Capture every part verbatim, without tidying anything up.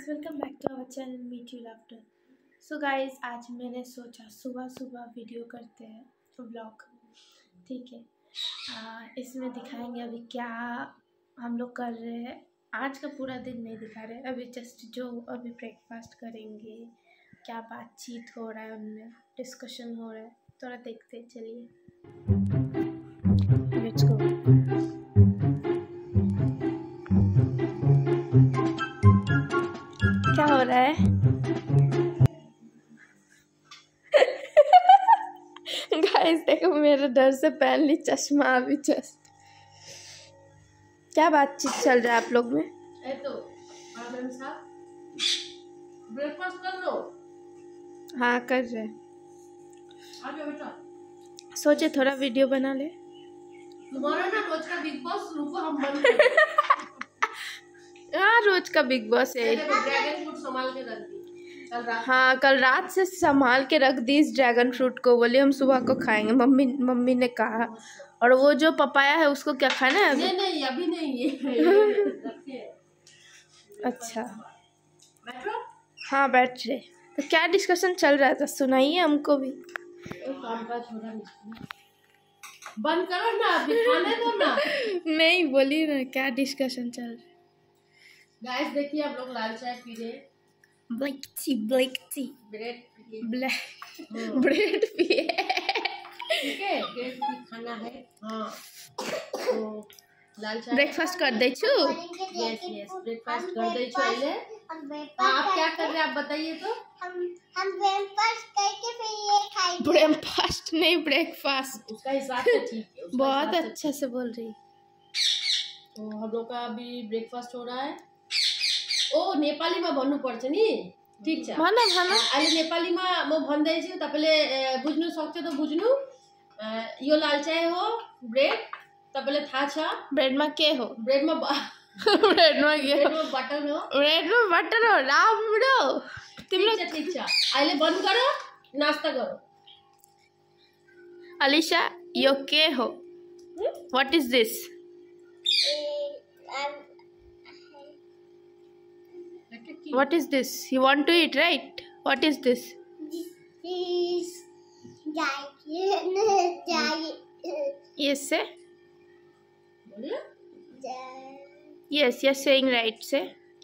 Welcome back to our channel meet you laughter. So guys, आज मैंने सोचा सुबह सुबह वीडियो करते हैं तो ब्लॉग, ठीक है। आ, इसमें दिखाएंगे अभी क्या हम लोग कर रहे हैं। आज का पूरा दिन नहीं दिखा रहे, अभी जस्ट जो अभी ब्रेकफास्ट करेंगे, क्या बातचीत हो रहा है उनमें, डिस्कशन हो रहा है, थोड़ा देखते हैं। चलिए लेट्स गो। क्या हो रहा है? गाइस देखो, मेरे डर से पहन ली चश्मा अभी जस्ट। क्या बातचीत चल रहा है आप लोग में? ए तो ब्रेकफास्ट कर लो। हाँ कर रहे। आ जाओ बेटा। सोचे थोड़ा वीडियो बना ले। तुम्हारा ना रोज का बिग बॉस रुको हम बंद कर दें। हाँ रोज का बिग बॉस है। ड्रैगन फ्रूट संभाल के रख दी कल रात। हाँ कल रात से संभाल के रख दी इस ड्रैगन फ्रूट को, बोले हम सुबह को खाएंगे। मम्मी मम्मी ने कहा। और वो जो पपाया है उसको क्या खाना है अभी? नहीं नहीं अभी नहीं ये रखे। अच्छा बैठो। हाँ बैठ रहे। तो क्या डिस्कशन चल रहा था, सुनाइए हमको भी। काम का छोड़ा बंद करो ना, अभी खाने दो ना। नहीं बोलिए ना, क्या डिस्कशन चल रहा है? गाइस देखिए, हम लोग लाल चाय पी रहे। Black tea black tea bread पिए। ब्लैक ब्रेड पिए। ठीक है, ब्रेड भी खाना है। हाँ तो लाल चाय ब्रेकफास्ट कर दे छु। यस यस ब्रेकफास्ट कर दे छु। पहले आप क्या कर रहे हैं आप बताइए तो। हम हम ब्रेकफास्ट करके फिर ये खाएंगे। ब्रेकफास्ट नहीं ब्रेकफास्ट। उसका हिसाब से ठीक है। बहुत अच्छा से बोल रही। तो हम लोग का अभी ब्रेकफास्ट हो रहा है। ओ नेपाली में भन्नु पर्छ नि, ठीक छ। भन भन। अहिले नेपाली में म भन्दै छु, तपाईले बुझ्नु सक्छ त बुझ्नु। यो लाल चाय हो, ब्रेड तपाईले थाहा छ। ब्रेड में के हो? ब्रेड में ब्रेड में के? ब्रेड में बटर हो। ब्रेड में बटर हो राम्रो। ठीक छ ठीक छ। अहिले बन्द करो, नास्ता करो। अलिशा यो के हो? What is this? What is this? You want to eat, right? What is this? This giant giant. Yes, say. Giant Yes, you're saying right, say.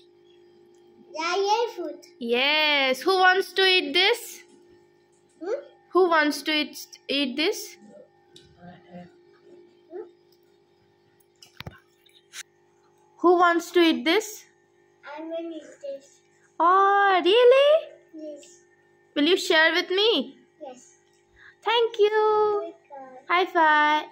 food. Yes. Who wants to eat this? Hmm? Who wants to eat eat this? Who wants to eat this? I'm gonna eat this. Oh, really? Yes. Will you share with me? Yes. Thank you. Welcome. High five.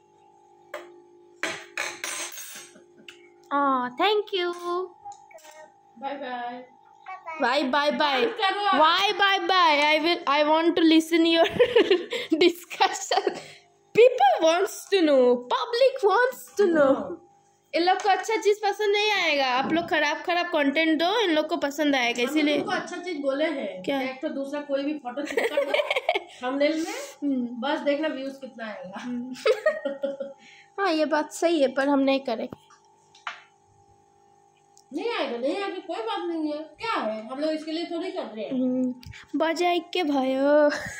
Oh, thank you. Bye bye. Bye bye bye. करो। Why bye bye? I will. I want to listen your discussion. People wants to know. Public wants to know. इन लोग को अच्छा चीज पसंद नहीं आएगा। आप लोग खराब खराब कंटेंट दो, इन लोग को पसंद आएगा, इसीलिए। हम अच्छा चीज बोले हैं। क्या? एक तो दूसरा कोई भी फोटो चिपका दो थंबनेल में, बस देखना व्यूज कितना आएगा। हाँ ये बात सही है, पर हम नहीं करेंगे। नहीं आएगा नहीं आएगा कोई बात नहीं है। क्या है, हम लोग इसके लिए थोड़ी कर रहे हैं। बजाई के भयो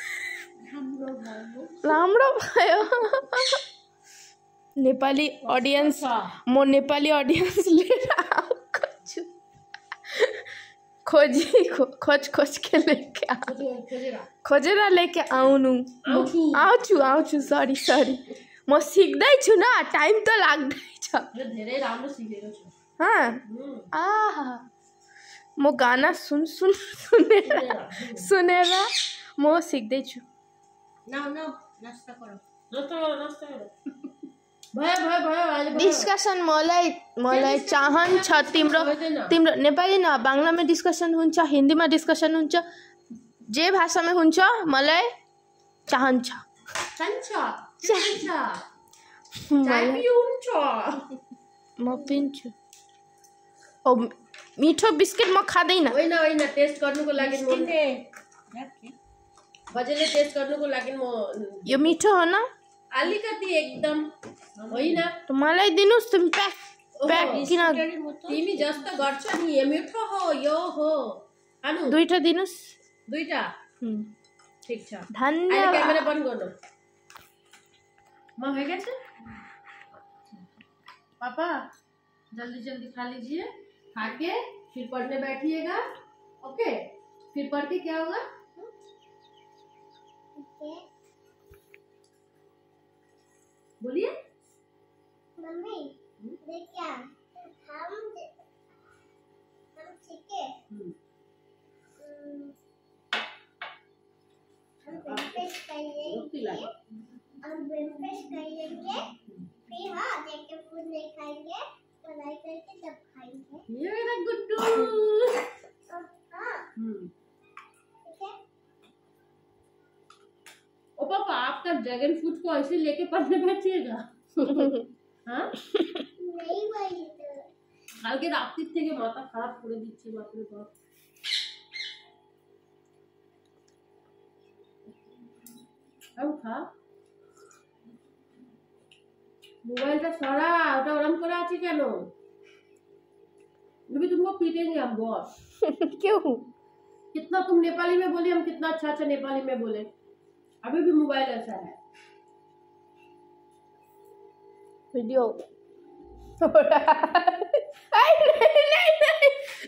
राम्रो भयो। नेपाली ऑडियंस, मो नेपाली ऑडियंस लिएर आउँछु। खोजी खो, खोज खोज के लेके आउँछु, खोजेर लेके आउनु। आउँछु आउँछु सरी सरी म सिक्दैछु न, टाइम त लाग्दैछ। धेरै राम्रो सिकेको छु। हाँ आहा म गाना सुन सुन सुनेर सुनेर म सिक्दैछु। नाउ नाउ नास्ता गरौँ। नास्ता गरौँ नास्ता गरौँ। भयो भयो भयो अहिले भयो। डिस्कसन मलाई मलाई चाहन्छ। तिम्रो तिम्रो नेपाली न बाङ्ग्लामा डिस्कसन हुन्छ, हिन्दीमा डिस्कसन हुन्छ, जे भाषामा हुन्छ मलाई चाहन्छ। चाहन्छ चाहन्छ मलाई हुन्छ। म पिन्छु। ओ मिठो बिस्किट म खाँदैन। होइन होइन टेस्ट गर्नुको लागि म बजेले टेस्ट गर्नुको लागि म। यो मिठो हो न? अलिकति एकदम होइन। त मलाई दिनुस् तुम प्याक। तिमी जस्तो गर्छ नि मिठो हो यो हो अनु दुईटा दिनुस् दुईटा ठीक छ धन्यवाद कैमरा बंद गर्नु म भएगा छ पापा जल्दी जल्दी खा लीजिए खा के फिर पढ़ने बैठिएगा ओके फिर पढ़ के क्या होगा बोलिए मम्मी देख क्या हम हम ठीक है हम ब्रेकफास्ट करेंगे हम ब्रेकफास्ट करेंगे फिर हाँ देखे फूड नहीं खाएंगे पढ़ाई करके तब खाएंगे ये मेरा गुड्डू हाँ ठीक है ओ पापा आपका ड्रैगन फ्रूट को ऐसे लेके पढ़ने बैठिएगा हाँ नहीं भाई কালকে রাত্রি থেকে মাথা খারাপ করে দিচ্ছে বাপরে বাপ আর খা মোবাইলটা সরা ওটা ওরম করে আছে কেন अभी तुमको पीटेंगे हम बॉस क्यों कितना तुम नेपाली में बोली हम कितना अच्छा अच्छा नेपाली में बोले अभी भी मोबाइल ऐसा है वीडियो नहीं नहीं नहीं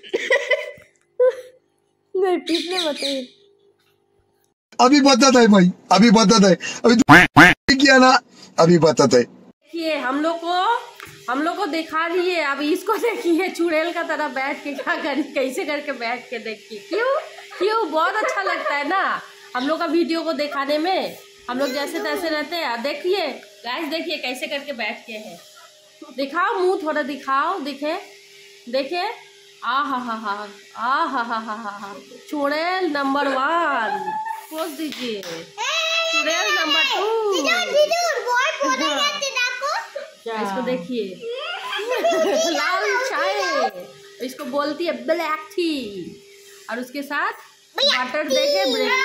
नहीं पीटने मत अभी बताता है भाई अभी बताता है अभी किया ना अभी बताता है देखिए हम लोग को हम लोग को दिखा दिए अब इसको देखिए चुड़ैल का तरह बैठ के क्या करी कैसे करके बैठ के देखिए क्यों क्यों बहुत अच्छा लगता है ना हम लोग का वीडियो को दिखाने में हम लोग जैसे तैसे रहते हैं देखिए गाइस देखिए कैसे करके बैठ के हैं दिखाओ मुंह थोड़ा दिखाओ दिखे देखे आ हा हा हा आ हा हा हा हा चुड़ैल नंबर वन पोस्ट दीजिए चुड़ैल नंबर टू इसको देखिए लाल चाय इसको बोलती है ब्लैक टी और उसके साथ बटर देके ब्रेक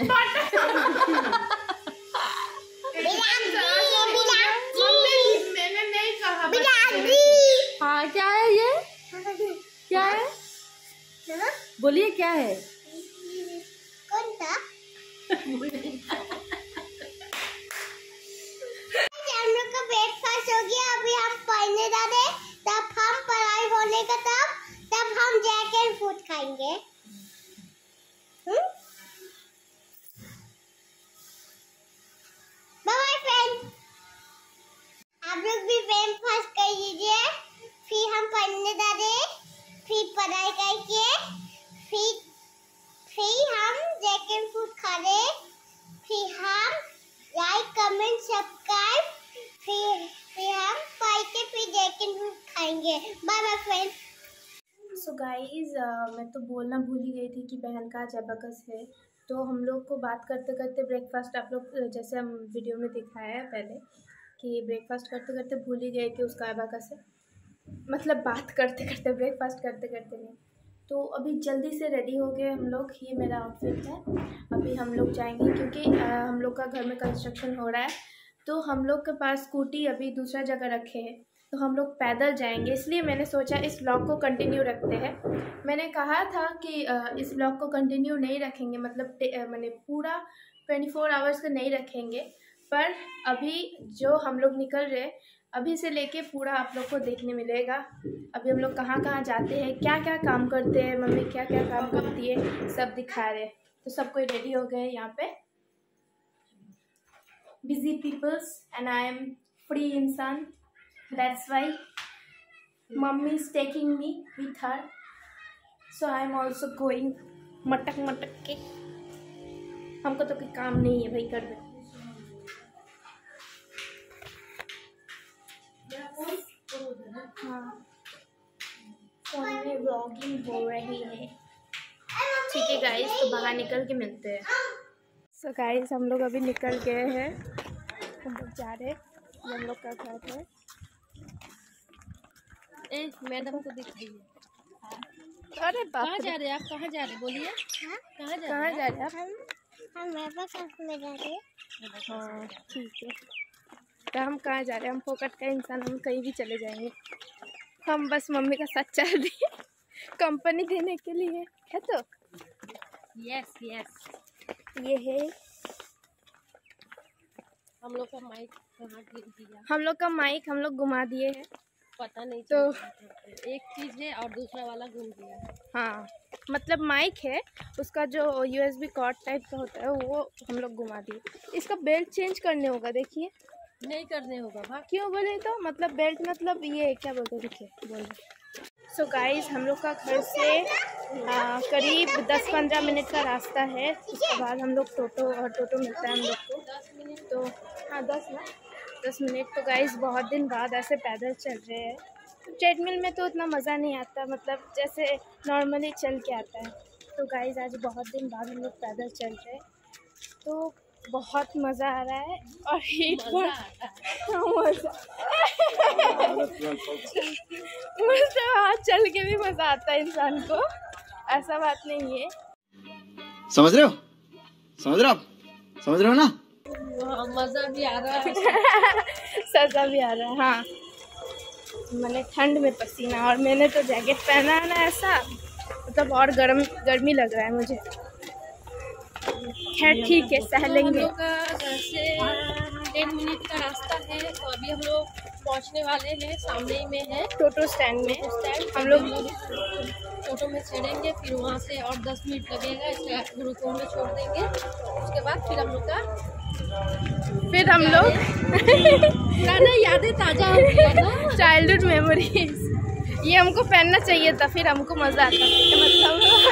मैंने नहीं कहा हाँ क्या है ये क्या है बोलिए क्या है कौन था हम लोग का ब्रेकफास्ट हो गया अभी हम पढ़ने जा रहे तब हम पढ़ाई होने का तब तब हम जाके फूड खाएंगे बाय फ्रेंड आप लोग भी ब्रेकफास्ट कर लीजिए फिर हम पढ़ने जा रहे फिर पढ़ाई करके फिर फिर हम जाके फूड खा रहे फिर हम लाइक कमेंट सब्सक्राइब फिर फिर हम पढ़ के फिर जाके फूड खाएंगे bye bye friend so guys मैं तो बोलना भूल ही गई थी कि बहन का आज अबाकस है तो हम लोग को बात करते करते ब्रेकफास्ट आप लोग जैसे हम वीडियो में दिखाया है पहले कि ब्रेकफास्ट करते करते भूल ही गए कि उसका अबाकस है मतलब बात करते करते ब्रेकफास्ट करते करते नहीं तो अभी जल्दी से रेडी हो गए हम लोग ये मेरा आउटफिट है अभी हम लोग जाएंगे क्योंकि आ, हम लोग का घर में कंस्ट्रक्शन हो रहा है तो हम लोग के पास स्कूटी अभी दूसरा जगह रखे हैं तो हम लोग पैदल जाएंगे इसलिए मैंने सोचा इस व्लॉग को कंटिन्यू रखते हैं मैंने कहा था कि इस व्लॉग को कंटिन्यू नहीं रखेंगे मतलब मैंने पूरा ट्वेंटी फोर आवर्स का नहीं रखेंगे पर अभी जो हम लोग निकल रहे अभी से लेके पूरा आप लोग को देखने मिलेगा अभी हम लोग कहाँ कहाँ जाते हैं क्या क्या काम करते हैं मम्मी क्या क्या काम करती है सब दिखा रहे तो सब कोई रेडी हो गए यहाँ पे busy peoples and I am free इंसान That's why mommy is taking me with her. So I am also going मटक मटक के हमको तो कोई काम नहीं है भाई कर दे हाँ फोन में व्लॉगिंग हो रही है ठीक है गाइस तो बाहर निकल के मिलते हैं सो so गाइस हम लोग अभी निकल गए हैं हम लोग जा रहे हैं हम लोग का घर है ए मैडम को दिख रही है अरे कहाँ जा रहे हैं आप कहाँ जा रहे हैं बोलिए कहाँ जा कहाँ जा रहे हैं आप हम हम वापस में जा रहे हाँ ठीक है तो हम कहाँ जा रहे हैं हम फोकट का इंसान हम कहीं भी चले जाएंगे हम बस मम्मी का साथ चल रही है कंपनी देने के लिए है। तो यस यस ये है हम लोग का माइक कहाँ गिर दिया। हम लोग का माइक हम लोग घुमा दिए हैं। पता नहीं तो एक चीज़ है और दूसरा वाला घूम गया। हाँ मतलब माइक है, उसका जो यूएसबी कॉर्ड टाइप का होता है वो हम लोग घुमा दिए। इसका बेल्ट चेंज करने होगा, देखिए। नहीं करने होगा भाई। क्यों बोले तो मतलब बेल्ट मतलब ये क्या बोलते हैं, देखिए बोल रहे। सो गाइस हम लोग का घर से आ, करीब दस पंद्रह मिनट का रास्ता है। उसके बाद हम लोग टोटो और टोटो मिलता है हम लोग को। दस मिनट तो हाँ दस ना दस मिनट तो गाइस बहुत दिन बाद ऐसे पैदल चल रहे हैं। ट्रेडमिल में तो उतना मज़ा नहीं आता, मतलब जैसे नॉर्मली चल के आता है। तो गाइस आज बहुत दिन बाद हम लोग पैदल चल रहे हैं तो बहुत मज़ा आ रहा है। और हीट पर मज़ा मतलब हाँ चल के भी मज़ा आता है इंसान को, ऐसा बात नहीं है। समझ रहे हो समझ रहे हो आप समझ रहे हो ना। मज़ा भी आ रहा है सजा भी आ रहा है। हाँ मैंने ठंड में पसीना, और मैंने तो जैकेट पहना है ना, ऐसा मतलब और गर्म गर्मी लग रहा है मुझे। खैर ठीक है, सह लेंगे। हम लोग का घर से टेन मिनट का रास्ता है। तो अभी हम लोग पहुंचने वाले हैं, सामने ही में है टोटो स्टैंड में। स्टैंड। हम लोग टोटो में चढ़ेंगे, फिर वहाँ से और दस मिनट लगेगा, इसके गुरुकुल में छोड़ देंगे। उसके बाद फिर हम लोग का फिर हम लोग पुराना यादें ताज़ा हो चाइल्डहुड मेमोरीज। ये हमको पहनना चाहिए था, फिर हमको मज़ा आता मतलब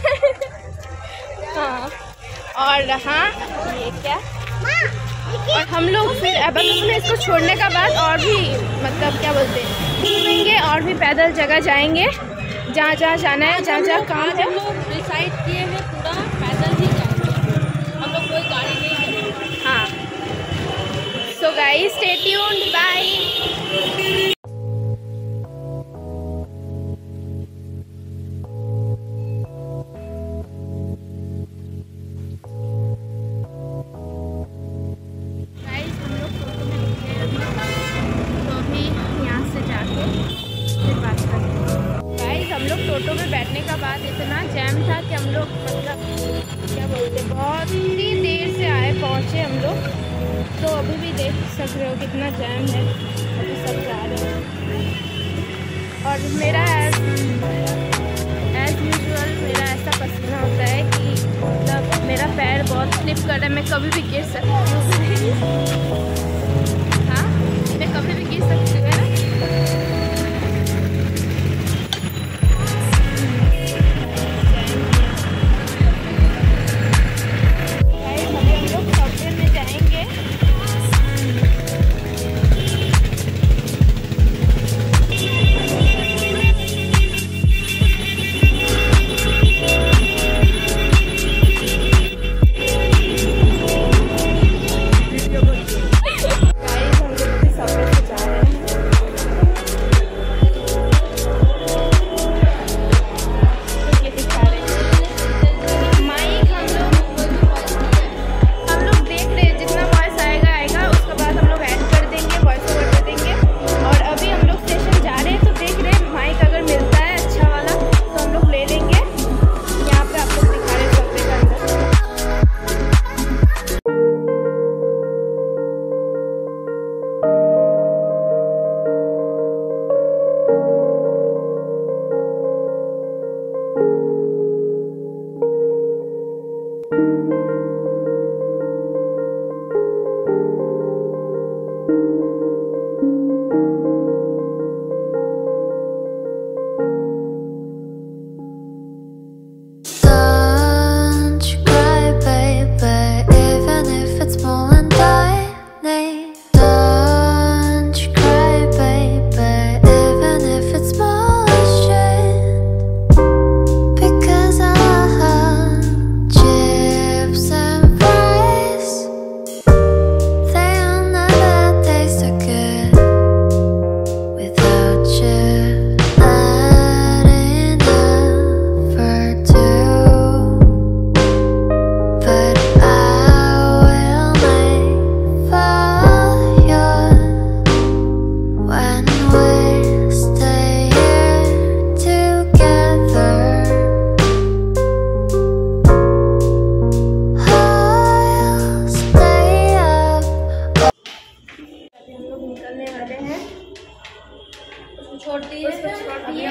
हाँ। और हाँ ये क्या, और हम लोग फिर एबेकस में इसको छोड़ने का बाद और भी मतलब क्या बोलते हैं घूमेंगे और भी पैदल जगह जाएंगे जहाँ जहाँ जाना है, जहाँ जहाँ काम है। हम लोग डिसाइड किए हैं पूरा पैदल ही जाएंगे, हम लोग कोई गाड़ी नहीं करेंगे। हाँ so guys stay tuned, bye. टोटो में बैठने का बाद इतना जैम था कि हम लोग मतलब क्या बोलते हैं बहुत ही देर से आए पहुँचे हम लोग। तो अभी भी देख सक रहे हो कितना जैम है, अभी सब जा रहे हैं। और मेरा एज एज यूजुअल मेरा ऐसा पसीना होता है कि मतलब मेरा पैर बहुत स्लिप कर रहा है, मैं कभी भी गिर सकती हूँ। हाँ मैं कभी भी गिर सकती हूँ, है ना।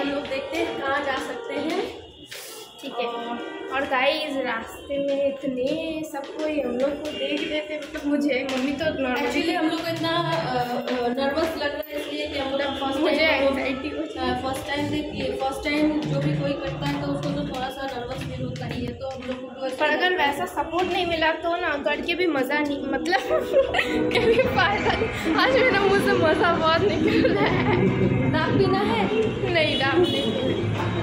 हम लोग देखते हैं कहाँ जा सकते हैं। ठीक है। और गाइस रास्ते में इतने सब कोई हम लोग को देख रहे थे, मतलब मुझे मम्मी तो एक्चुअली हम लोग को इतना नर्वस लग रहा है इसलिए कि हम लोग फर्स्ट मुझे टाइम एंग्जाइटी हो फर्स्ट टाइम देखिए फर्स्ट टाइम जो भी कोई करता है तो उसको तो थोड़ा सा नर्वस फील होता ही है। तो हम लोग को पर अगर वैसा सपोर्ट नहीं मिला तो ना करके भी मज़ा नहीं, मतलब कभी फायदा नहीं। आज मेरा मुँह से मज़ा बहुत निकल रहा है। दाग पीना है? नहीं दाग नहीं।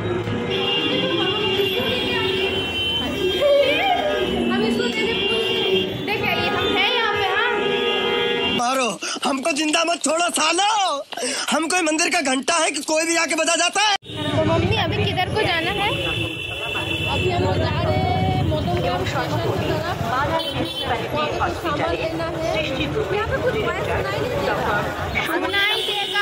हम इसको देखिए ये हम हैं यहाँ पे। हाँ मारो हमको जिंदा मत छोड़ो सालो, हम कोई मंदिर का घंटा है कि कोई भी आके बजा जाता है। तो मम्मी अभी किधर को जाना है? अभी हम लोग जा रहे हैं मोदम ग्राम स्टेशन की तरफ। वहाँ पे कुछ सामान लेना है। यहाँ पे कुछ वॉइस सुनाई नहीं देगा। सुनाई देगा।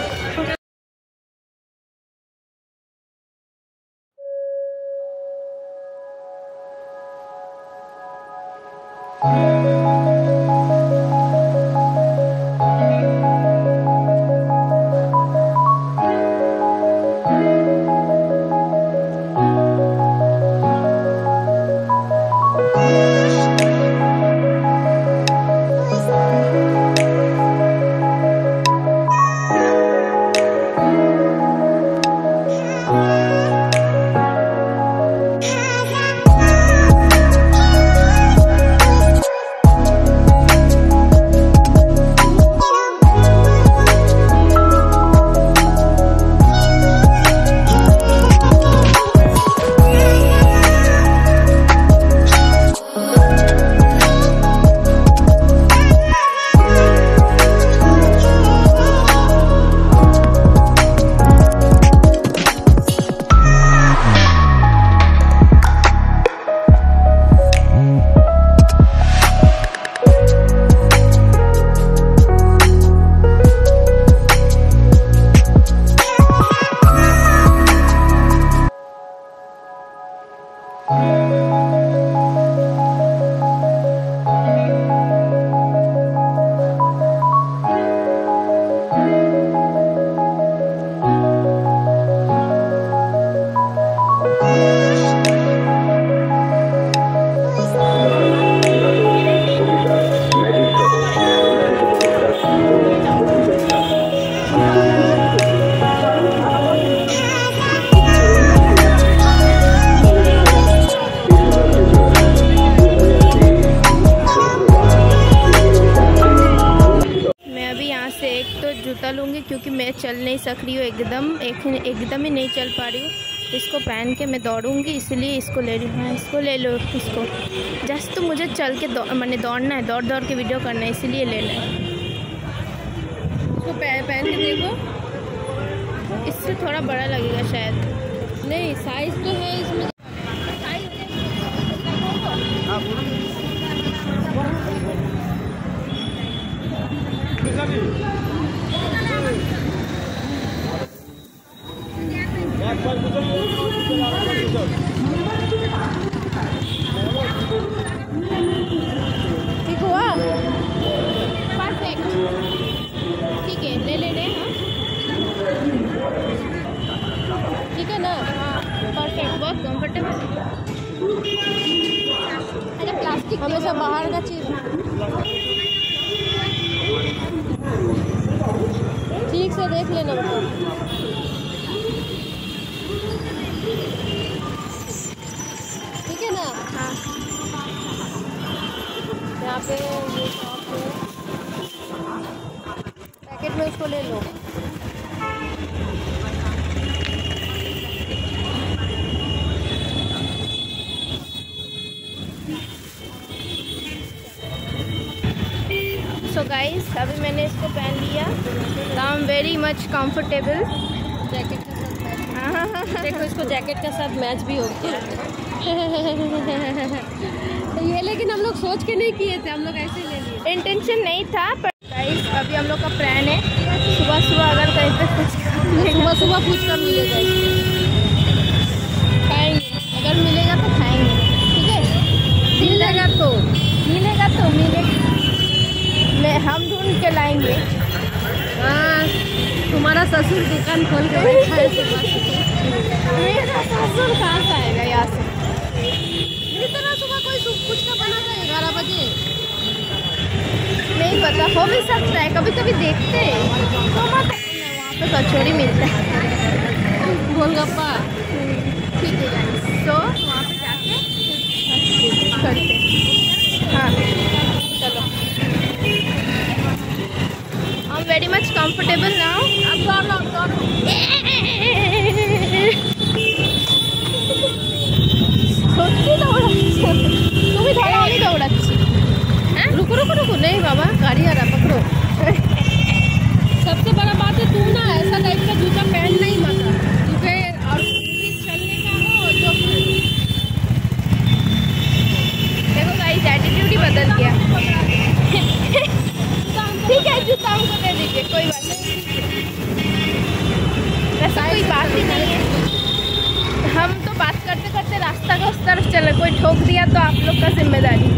जूता लूँगी क्योंकि मैं चल नहीं सक रही हूँ, एकदम एक एकदम ही नहीं चल पा रही हूँ। इसको पहन के मैं दौड़ूंगी, इसलिए इसको ले रही हूँ। हाँ इसको ले लो, इसको जस्ट तो मुझे चल के दौ, मैंने दौड़ना है, दौड़ दौड़ के वीडियो करना है, इसलिए लेना है। इसको पहन के देखो, इससे थोड़ा बड़ा लगेगा शायद। नहीं साइज तो है इसमें। ठीक हुआ, परफेक्ट। ठीक है, ले ले ले। हाँ ठीक है ना, हाँ परफेक्ट, बहुत कंफर्टेबल। अरे प्लास्टिक हमेशा बाहर का चीज़ ठीक से देख लेना। ठीक है ना। हाँ यहाँ पे ये शॉप है, पैकेट में उसको ले लो। सो गाइस अभी मैंने इसको पहन लिया, तो I am very much comfortable. Jacket के साथ मैच, देखो इसको जैकेट के साथ मैच भी हो गया। तो ये लेकिन हम लोग सोच के नहीं किए थे, हम लोग ऐसे ले लिए, इंटेंशन नहीं था। पर गाइस अभी हम लोग का प्लान है सुबह सुबह अगर कहीं पे फुचका सुबह सुबह फुचका मिलेगा, खाएंगे, अगर मिलेगा तो खाएंगे। ठीक है, मिलेगा तो मिलेगा तो मिलेगा, मैं हम ढूंढ के लाएंगे। हाँ, तुम्हारा ससुर दुकान खोल के बैठा है। मेरा ससुर कहाँ से आएगा यहाँ से? इतना सुबह कोई कुछ का बना था ग्यारह बजे? नहीं पता, हो भी सकता है, कभी कभी देखते हैं। तो वहाँ पे कचौड़ी मिलता है, गोलगप्पा। ठीक है गाइस, तो वहाँ पे जाके करते हैं। हाँ चलो, I am very much comfortable now. अब दौड़ो दौड़ो, সত্যি দৌড়াচ্ছে, তুমি ধরো আমি দৌড়াচ্ছি। হ্যাঁ रुको रुको रुको, नहीं बाबा गाड़ी आ रहा, पकड़ो। सबसे बड़ा बात है तुम ना ऐसा टाइप का जूता पहन नहीं मत, तुझे और चलने का हो जो। देखो गाइस, एटीट्यूड ही बदल गया। ठीक है, जूता हमको दे दीजिए, कोई बात नहीं, ऐसा कोई बात ही नहीं है। हम तो बात करते करते रास्ता का उस तरफ चले, कोई ठोक दिया तो आप लोग का जिम्मेदारी।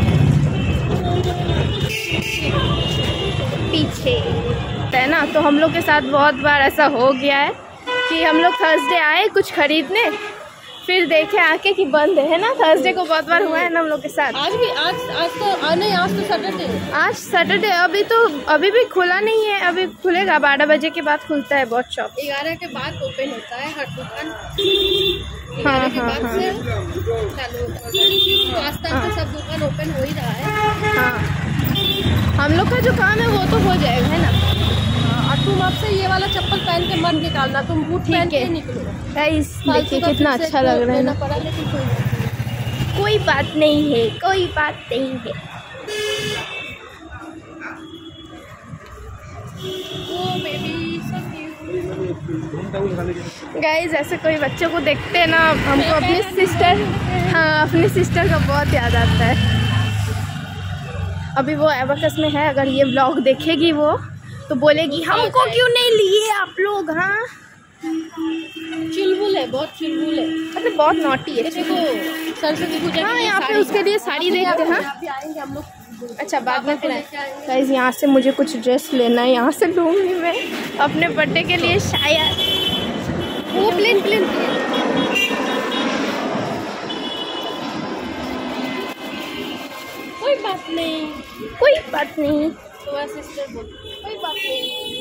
पीछे है ना, तो हम लोग के साथ बहुत बार ऐसा हो गया है कि हम लोग थर्सडे आए कुछ खरीदने, फिर देखे आके कि बंद है ना। थर्सडे को बहुत बार हुआ है ना हम लोग के साथ। आज भी आज आज तो आ, नहीं आज तो सैटरडे। आज सैटरडे, अभी तो अभी भी खुला नहीं है, अभी खुलेगा बारह बजे के बाद खुलता है बहुत शॉप। ग्यारह के बाद ओपन होता है हर दुकान। हाँ के हाँ बाद हाँ से चालू होता है, तो आज तक तो सब दुकान ओपन हो ही रहा है। हाँ, हम लोग का जो काम है वो तो हो जाएगा, है ना। और तुम अब से ये वाला चप्पल पहन के मत निकालना, तुम बूट पहन के निकलो। गाइस देखिए कितना अच्छा लग रहा है ना। पड़ा, लेकिन कोई कोई बात नहीं है, कोई बात नहीं है। ओ बेबी सब गाइस ऐसे कोई बच्चों को देखते हैं ना, हमको अपनी सिस्टर, हाँ अपनी सिस्टर का बहुत याद आता है। अभी वो एबकस में है, अगर ये व्लॉग देखेगी वो तो बोलेगी हमको क्यों नहीं लिए आप लोग। हाँ चुलबुल है, बहुत चुलबुल है, मतलब बहुत नॉटी है। देखो सरस्वती पूजा हाँ यहाँ पे उसके लिए साड़ी देखते हैं। हाँ आएंगे हम लोग। अच्छा बाद में फिर गाइस यहाँ से मुझे कुछ ड्रेस लेना है, यहाँ से लूँगी मैं अपने बर्थडे के लिए शायद। वो प्लेन प्लेन कोई बात नहीं, कोई बात नहीं। तुम्हारा सिस्टर बोल कोई बात नहीं।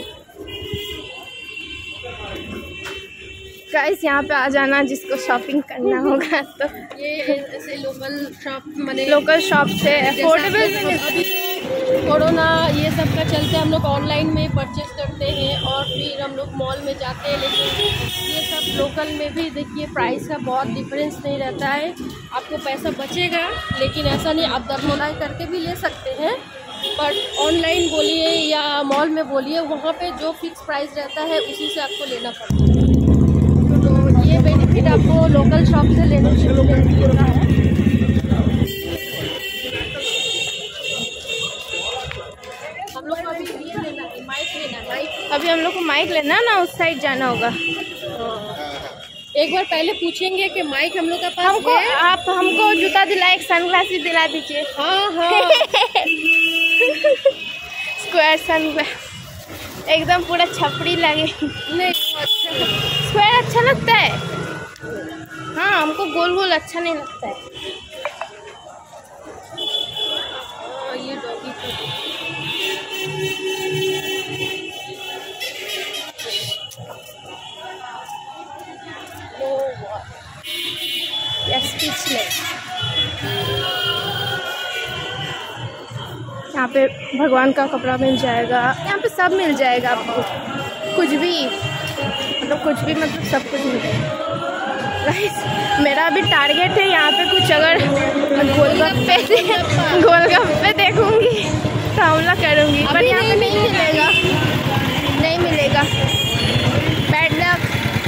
गाइस यहाँ पे आ जाना जिसको शॉपिंग करना होगा तो ये ऐसे लोकल शॉप मैंने लोकल शॉप से अफोर्डेबल में। अभी कोरोना ये सब का चलते हम लोग ऑनलाइन में परचेज करते हैं और फिर हम लोग मॉल में जाते हैं, लेकिन ये सब लोकल में भी देखिए प्राइस का बहुत डिफरेंस नहीं रहता है। आपको पैसा बचेगा, लेकिन ऐसा नहीं आप दरमोलाई करके भी ले सकते हैं, बट ऑनलाइन बोलिए या मॉल में बोलिए वहाँ पे जो फिक्स प्राइस रहता है उसी से आपको लेना पड़ता है। तो ये बेनिफिट आपको लोकल शॉप से लेने से मिलता है। हम लोग को अभी ये लेना है, माइक लेना है, माइक। अभी हम लोग को माइक लेना है ना, उस साइड जाना होगा। एक बार पहले पूछेंगे कि माइक हम लोग का पास हमको है? आप हमको जूता दिलाए, एक सनग्लास भी दिला दीजिए। हाँ हाँ स्क्वायर सनग्लास एकदम पूरा छपड़ी लगे। नहीं अच्छा स्क्वायर अच्छा लगता है। हाँ हमको गोल गोल अच्छा नहीं लगता है। हाँ, ये डॉगी यस पिछले यहाँ पे भगवान का कपड़ा मिल जाएगा, यहाँ पे सब मिल जाएगा आपको, कुछ भी मतलब कुछ भी मतलब सब कुछ मिल जाएगा। गाइस मेरा अभी टारगेट है यहाँ पे कुछ अगर गोलगप्पे गोलगप्पे देखूंगी तो हमला करूंगी, पर यहाँ पे नहीं मिलेगा, नहीं मिलेगा। Bad luck.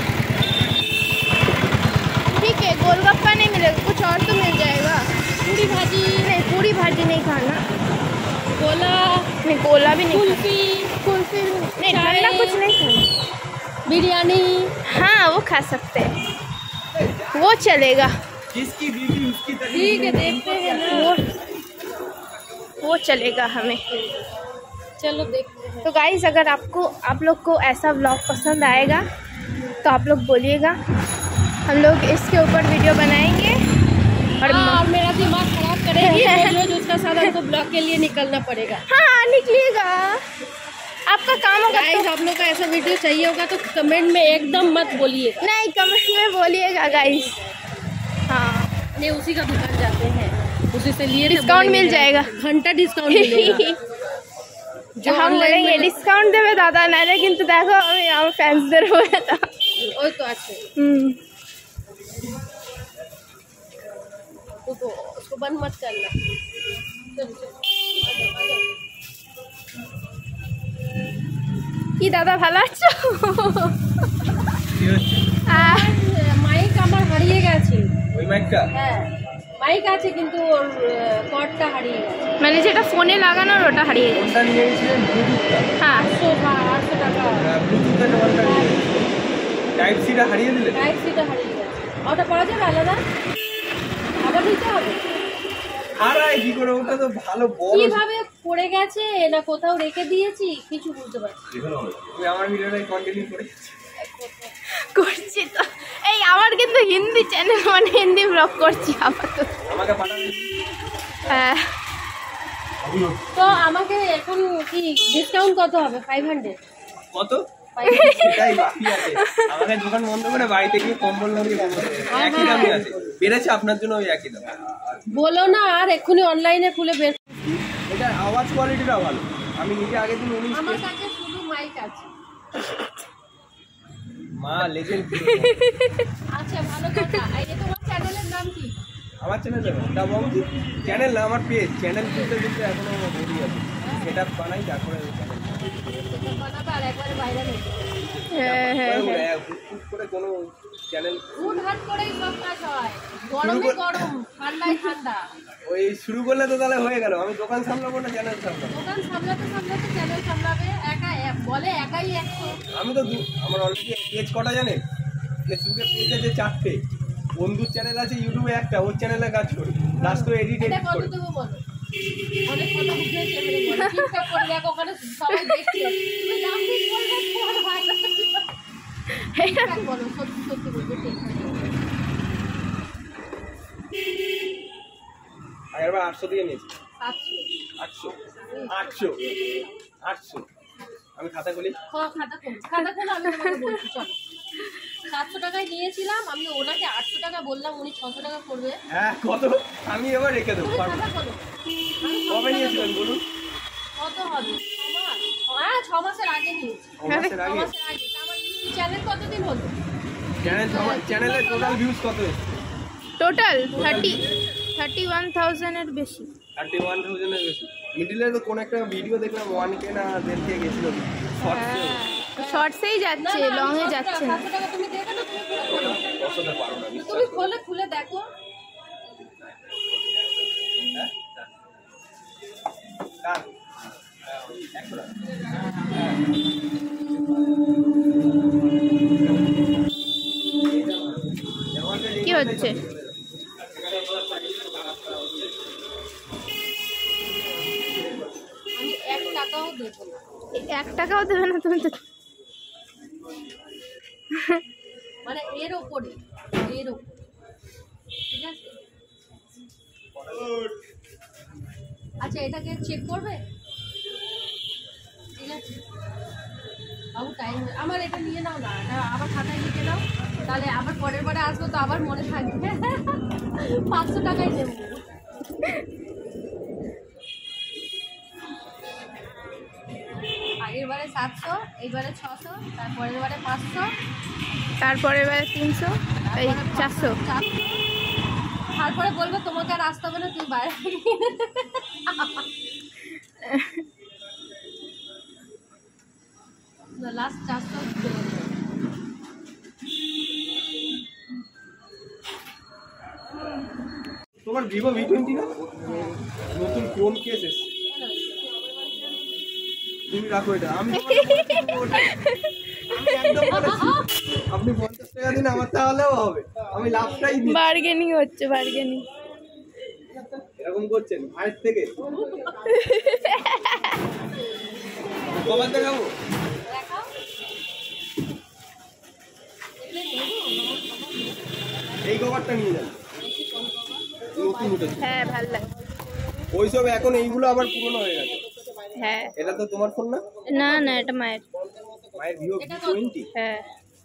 ठीक है गोलगप्पा नहीं मिलेगा, कुछ और तो मिल जाएगा। पूरी भाजी नहीं पूरी भाजी नहीं खाना, गोला नहीं गोला भी नहीं खाना, कुल्फी कुल्फी नहीं, चाय, ठंडा कुछ नहीं खाना। बिरयानी हाँ वो खा सकते हैं, वो चलेगा। ठीक है देखते हैं ना, वो वो चलेगा हमें। चलो देखते हैं। तो गाइस अगर आपको आप लोग को ऐसा व्लॉग पसंद आएगा तो आप लोग बोलिएगा, हम लोग इसके ऊपर वीडियो बनाएंगे। और हाँ, मेरा दिमाग खराब करेगी रोज रोज उसका साथ हमको ब्लॉग के लिए निकलना पड़ेगा। हाँ निकलिएगा, आपका काम होगा। गाइस आप लोग का ऐसा वीडियो चाहिए होगा तो कमेंट में एकदम मत बोलिए, नहीं कमेंट में बोलिएगा गाइस। हाँ नहीं उसी का दुकान जाते हैं, उसी से लिए डिस्काउंट मिल जाएगा, घंटा डिस्काउंट मिलेगा। जो हम बोलेंगे डिस्काउंट देवे दादा नहीं, কিন্তু দেখো আমি আমার ফ্যান্সদের বলে দাও ওই তো আছে। হুম तो तो उसको बंद मत करना। चल चल কি দাদা ভালো আছো? মাইক আমার হারিয়ে গেছে। ওই মাইকটা? হ্যাঁ মাইক আছে কিন্তু ওর কর্ডটা হারিয়ে গেছে। মানে যেটা ফোনে লাগানোর ওটা হারিয়ে গেছে। কোনটা নিয়েছিলেন? ব্লুটুথটা? হ্যাঁ আটশো বা আটশো টাকা। ব্লুটুথটা কোনটা নিয়েছিলেন? টাইপ সিটা হারিয়ে দিলেন? টাইপ সিটা হারিয়ে গেছে। ওটা পাওয়া যাবে আলাদা? আবার নিতে হবে? হারাই কি করে? ওটা তো ভালো বড়। কিভাবে পড়ে গেছে না কোথাও রেখে দিয়েছি কিছু বুঝতে পারছি। তুই আমার ভিডিওটাই কন্টিনিউ করে করছি তো। এই আমার কিন্তু হিন্দি চ্যানেল, মানে হিন্দি ব্লগ করছি আপাতত। আমাকে পাঠাবেন? হ্যাঁ তো আমাকে এখন কি ডিসকাউন্ট কত হবে? Five hundred. কত? সেটাই বাকি আছে। আমাকে দোকান বন্ধ করে বাড়িতে গিয়ে কম্বল লাগিয়ে বসে একই দামই আছে। বেড়েছে আপনার জন্য ওই একই দাম। বলো না আর এক্ষুনি অনলাইনে খুলে বের। এটা আওয়াজ কোয়ালিটিটা ভালো। আমি নিজে আগের দিন উনিশ আমার কাছে শুধু মাইক আছে। মা লেজেন্ড। আচ্ছা ভালো কথা। এই তোমার চ্যানেলের নাম কি? আমার চ্যানেল দা বংজি চ্যানেল না, আমার পেজ। চ্যানেল খুলতে খুলতে এখনো দেরি আছে। সেটা বানাই তারপরে চ্যানেল বানাবা আর একবারে ভাইরাল হয়ে যাবে। হ্যাঁ হ্যাঁ হুট করে কোনো চ্যানেল হুটহাট করেই সব কাজ হয়। গরমে গরম, ঠান্ডায় ঠান্ডা। ওই শুরু করলে তো তাহলে হয়ে গেল। আমি দোকান সামলাবো না চ্যানেল সামলাবো? দোকান সামলাতে সামলাতে চ্যানেল সামলাবে। একা বলে একাই একশো। আমি তো দু- আমার অলরেডি পেজ কটা জানেন? ফেসবুকে পেজ আছে চারটে, বন্ধুর চ্যানেল আছে ইউটিউবে একটা, ওর চ্যানেলে কাজ করি। লাস্ট তো এডিট এটা এডিট কত করি। দেবো বলো? অনেক কথা বুঝেছে এবারে বলো। ঠিকঠাক করে দেখো ওখানে সবাই দেখছে। তুমি দাম ঠিক বললে তোমার ভাই ঠিকঠাক বলো, সত্যি সত্যি বলবে ঠিক। আগেরবার আটশো দিয়ে নিয়েছি। সাতশো। আটশো আটশো আটশো আমি খাতা খুলি। খ- খাতা খোলো, খাতা খোলো, আমি তোমাকে বলছি চলো। সাতশো টাকায় নিয়েছিলাম আমি, ওনাকে আটশো টাকা বললাম, উনি ছশো টাকা করবে। হ্যাঁ কত? আমি এবার রেখে দেবো। তুমি পারবো। খাতা খোলো। আমি ছশো কবে টাকা নিয়েছিলেন বলবো। বলুন? কত হবে? ছ মাস? হ্যাঁ ছ মাসের আগে নিয়েছি। ছ মাসের ছ আগে? মাসের আগে। তা আমার ইউটিউব চ্যানেল কতদিন হলো? চ্যানেল চ্যানেলের টোটাল ভিউজ কত এসেছে? টোটাল থার্টি থার্টি ওয়ান থাউজেন্ডের বেশি। থার্টি ওয়ান থাউজেন্ডের বেশি। মিডিলে তো কোন একটা ভিডিও দেখলাম ওয়ান কে না দেড় কে গেছিল। শর্টসেই না, যাচ্ছে, না, আমি লং এ সাতশো যাচ্ছে টাকা- না। সাতশো টাকা তুমি দেখো না, তুমি খুলে খোলো। কতটা পারো না বিশ্বাস তুমি করো। খোলে খুলে দেখো। কার? একশো টাকা। কি হচ্ছে? আমি এক টাকাও দেবো না। এক টাকাও দেবে না তুমি তো? মানে এর ওপরে, এর ওপরে, ঠিক আছে? আচ্ছা এটাকে চেক করবে, ঠিক আছে? বাবু টাইম আমার এটা নিয়ে নাও না, এটা আবার খাতায় লিখে নাও, তাহলে আবার পরের বারে আসবো তো আবার মনে থাকবে। পাঁচশো টাকাই দেবো। আগের বারে সাতশো, এইবারে ছশো, তারপরের বারে পাঁচশো, তারপরে এবার তিনশো, এই চারশো। চারশো, তারপরে বলবে তোমাকে আর আসতে হবে না, তুই বাইরে লাস্ট চারশো। তোমার ভিভো ভি টোয়েন্টি না নতুন ক্রোম কেস এসেছে, তুমি রাখো এটা। আমি আমি একদম বলেছি, আপনি পঞ্চাশ টাকা দিন আমার তাহলেও হবে, আমি লাভটাই দিই। বার্গেনিং হচ্ছে, বার্গেনিং। এরকম করছেন ভাইয়ের থেকে? কবার দেখাবো? এই কভারটা নিয়ে যান, নতুন উঠেছে। হ্যাঁ ভালো লাগে। ওইসব এখন এইগুলো আবার পুরনো হয়ে গেছে। হ্যাঁ এটা তো তোমার ফোন না? না না এটা মায়ের। মায়ের ভিভো ভি টোয়েন্টি? হ্যাঁ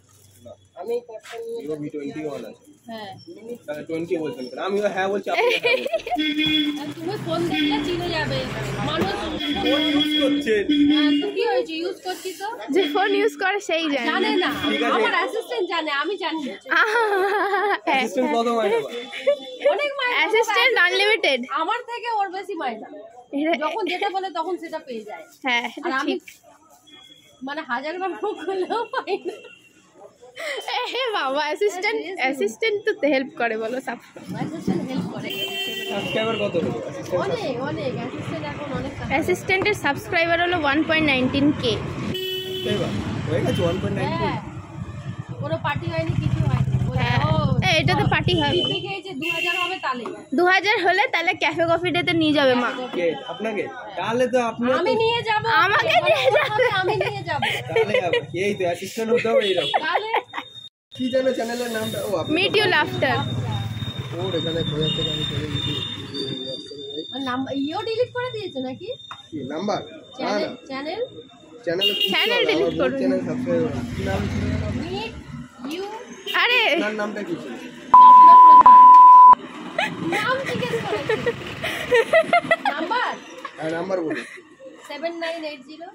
ভিভো ভি টোয়েন্টি ওয়ান আছে। হ্যাঁ তাহলে টোয়েন্টি বলছেন কেন? আমিও হ্যাঁ বলছি, আপনি হ্যাঁ বলছেন। তুমি ফোন দেখলে চিনে যাবে মানুষ। ফোন ইউজ করছেন। হ্যাঁ, তো কি হয়েছে? ইউজ করছি তো। যে ফোন ইউজ করে সেই জানে। জানে না, ঠিক আছে। আমার অ্যাসিস্ট্যান্ট জানে, আমি জানি না। অ্যাসিস্ট্যান্ট কত মাইনে পায়? অনেক মাইনে। Assistant unlimited. আমার থেকে ওর বেশি মাইনা। যখন যেটা বলে তখন সেটা পেয়ে যায়। হ্যাঁ আর আমি মানে হাজার বার ফোন করলেও পাই না। এ বাবা অ্যাসিস্ট্যান্ট অ্যাসিস্ট্যান্ট তো হেল্প করে বলো সব। অ্যাসিস্ট্যান্ট হেল্প করে। সাবস্ক্রাইবার কত হলো অ্যাসিস্ট্যান্ট? অনেক অনেক অ্যাসিস্ট্যান্ট এখন অনেক। অ্যাসিস্ট্যান্টের সাবস্ক্রাইবার হলো ওয়ান পয়েন্ট নাইনটিন কে। এবার হয়ে গেছে ওয়ান পয়েন্ট নাইন। হ্যাঁ কোনো পার্টি হয়নি, কিছু হয়নি। হ্যাঁ এটা তো পার্টি হবে। দিদি খেয়েছে দু হাজার হবে তাহলে। দু হাজার হলে তাহলে ক্যাফে কফি ডেতে নিয়ে যাবে মা। কে আপনাকে? তাহলে তো আপনি আমি নিয়ে যাব। আমাকে নিয়ে যাবে। আমি নিয়ে যাব। তাহলে আবার এই তো অ্যাসিস্ট্যান্ট হতে হবে এইরকম। তাহলে কি জানো চ্যানেলের নামটা? ও আপনি মিট ইউ লাফটার। ওর এখানে খোঁজার থেকে আমি করে দিচ্ছি। নাম্বার ইও ডিলিট করে দিয়েছে নাকি? কি নাম্বার? না চ্যানেল না চ্যানেল চ্যানেল Channel delete করুন। চ্যানেল সাবস্ক্রাইব কি নাম ছিল? মিট ইউ আরে আপনার নামটা কি ছিল? নাম জিজ্ঞেস করেছি। নাম্বার আর নাম্বার বলুন। Seven nine eight zero.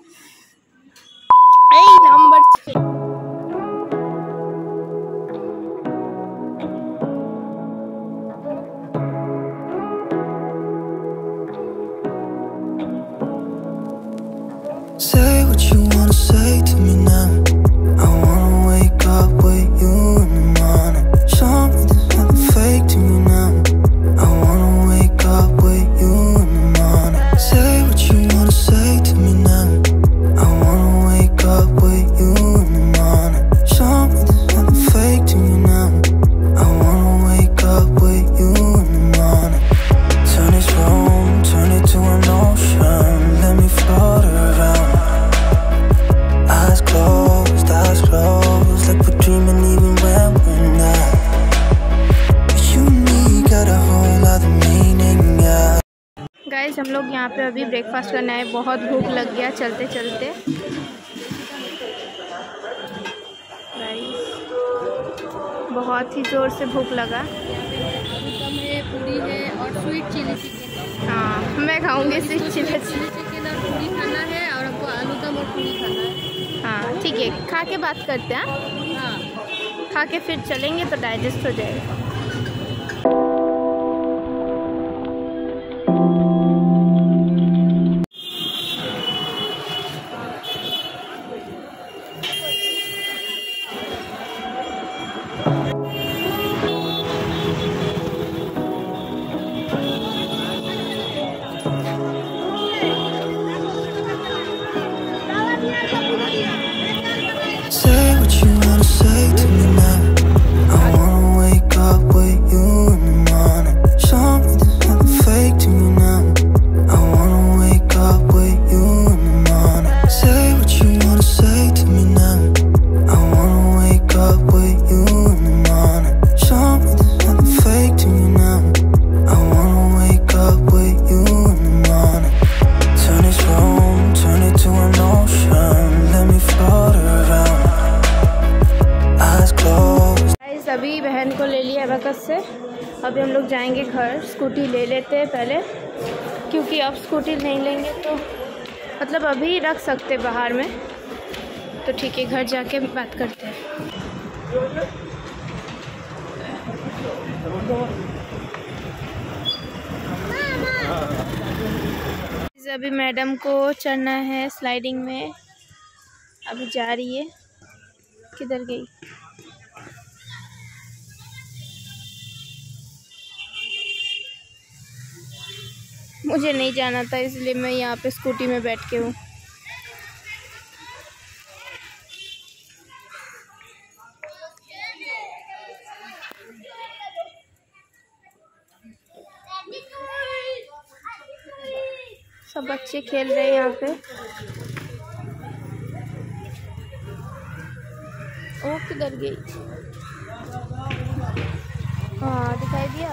এই number Say what you wanna say to me now. I wanna wake up with you in the morning. Show me there's nothing fake to me now. I wanna wake up with you in the morning. Say what you wanna say to me now. I wanna wake up with you in the morning. Show me there's nothing fake to me now. I wanna wake up with you in the morning. Turn this room, turn it to an ocean. Let me float around. Eyes closed, eyes closed, like we're dreaming even when we're not. You and me got a whole other meaning, yeah. Guys हम लोग यहाँ पे अभी breakfast करने आए। बहुत भूख लग गया चलते चलते। गाइस बहुत ही ज़ोर से भूख लगा। आलूदम है, पूरी है और स्वीट चिली चिकन। हाँ मैं खाऊंगी स्वीट चिली। चिली चिकन और पूरी खाना है और आपको आलूदम और पूरी खाना है। हाँ ठीक है खा के बात करते हैं। हाँ खा के फिर चलेंगे तो डाइजेस्ट हो जाएगा। Say what you wanna say to me now. I wanna wake up with you in the morning. Show me there's nothing fake to me now. I wanna wake up with you in the morning. Say what you wanna say to me now. I wanna wake up with you in the morning. Show me there's nothing fake to me now. I wanna wake up with you in the morning. Turn this room, turn it to an ocean. Let me float around. Eyes closed. Guys अभी बहन को ले लिया abacus से। अभी हम लोग जाएंगे घर। स्कूटी ले लेते हैं पहले, क्योंकि अब स्कूटी नहीं लेंगे तो मतलब अभी रख सकते बाहर में। तो ठीक है घर जाके बात करते हैं। अभी मैडम को चढ़ना है स्लाइडिंग में। अभी जा रही है। किधर गई? मुझे नहीं जाना था इसलिए मैं यहाँ पे स्कूटी में बैठ के हूँ। सब बच्चे खेल रहे हैं यहाँ पे। वो किधर गई? हाँ दिखाई दिया।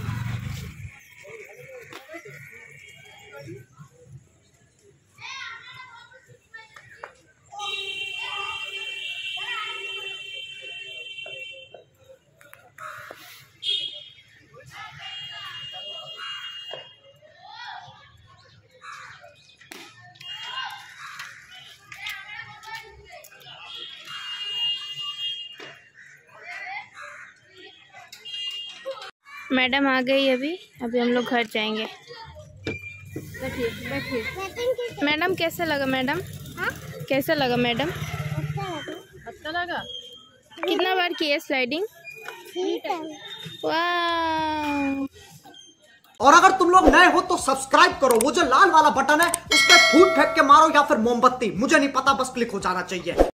मैडम आ गई अभी अभी हम लोग घर जाएंगे। बैठिए बैठिए। मैडम कैसा लगा मैडम? हाँ कैसा लगा मैडम? अच्छा लगा। कितना बार किए स्लाइडिंग? वाह। और अगर तुम लोग नए हो तो सब्सक्राइब करो, वो जो लाल वाला बटन है उस पर फूट फेंक के मारो या फिर मोमबत्ती, मुझे नहीं पता, बस क्लिक हो जाना चाहिए।